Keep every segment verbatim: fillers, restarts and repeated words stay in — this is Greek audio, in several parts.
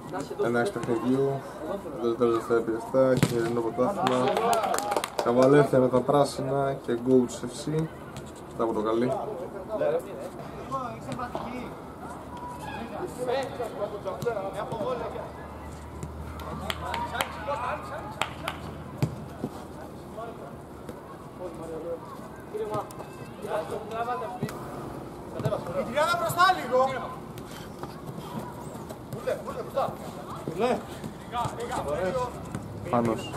Ένα παιχνιδιού, το τελευταίο επιδευτά, χειμερινό πρωτάθλημα. Καβαλέφια με τα πράσινα και Goats εφ σι στα πορτοκαλί. Η τριάδα μπροστά λίγο. Πάνος.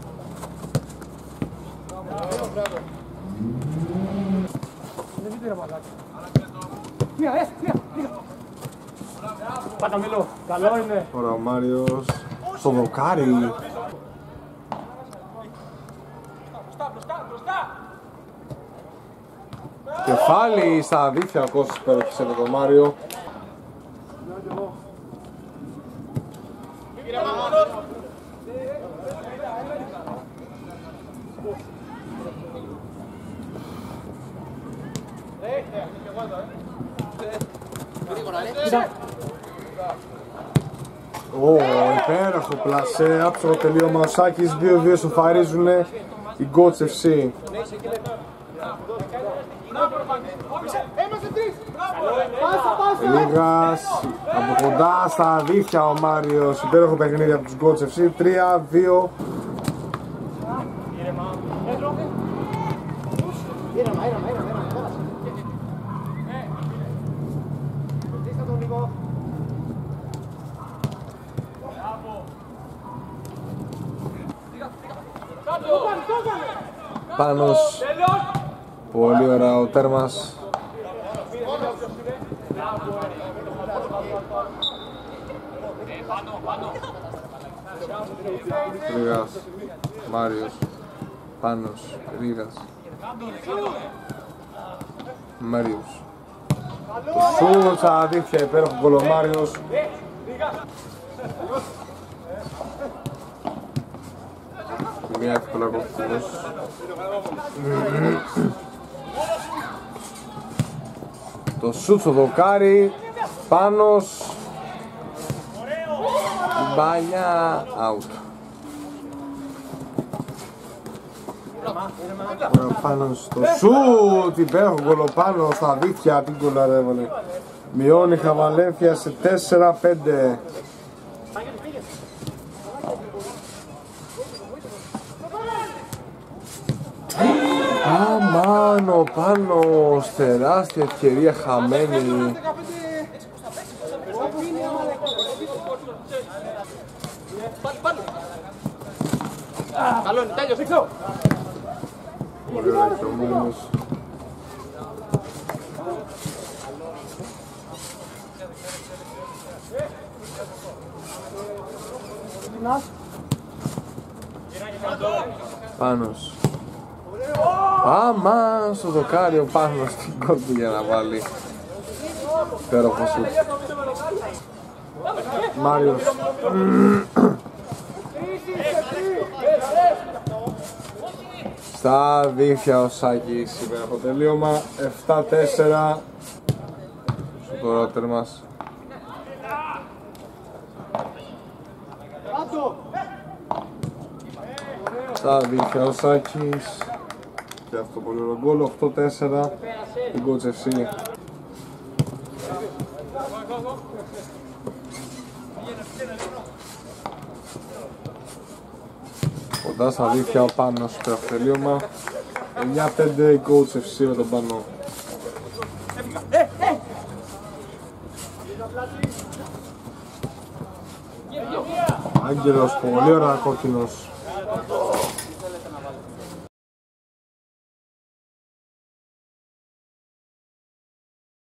Παταμιλό, καλό είναι. Ωραία ο Μάριος. Στο δοκάρι. Κεφάλι στα αδίθια ο Κώστας υπέροχησε με τον Μάριο. Ω, υπέροχο πλασέ, άψογο τελείωμα ο Σάκης, δύο δύο σοφαρίζουν οι Goats εφ σι. Λίγας, από κοντά στα αδίθια ο Μάριος, υπέροχο παιχνίδι από τους Goats εφ σι, τρία δύο. Πάνος, πολύ ωραία ο τέρμας. Ρίγας, Μάριος, Πάνος, Ρίγας, Μάριος. Σούτ στα αδίθια, υπέροχο γκολ ο Μάριος. Μια εύκολα κόφτος. Το σούτ στο δοκάρι, Πάνος, μπάλια, out. Ωραία, Πάνος στο σούτ, υπέροχο γκολ ο Πάνος στα αδίθια, την γκολάρα έβαλε. Μειώνει Χαβαλέφια σε τέσσερα πέντε. Αμάν ο Πάνος, τεράστια ευκαιρία χαμένη. Καλό είναι, τέλειος, δείξω. Πολύ ωραία και ο Μούμος. Πάνος. Άμα στο δοκάρι ο Πάνος στην κόρπη για να βάλει. Υπέροχο σουτ. Μάριος. Στα αδίφια ο Σάκης είπε από τελείωμα. Επτά τέσσερα στο ρότερ μας. Στα αδίφια ο Σάκης. Και αυτό πολύ ωραίο γκολ. οκτώ τέσσερα η Goats εφ σι. Κοντά στα αδίφια ο Πάνος στο τελείωμα. εννιά πέντε η Goats εφ σι με τον Πάνο. Άγγελος, πολύ ωραία κόκκινος.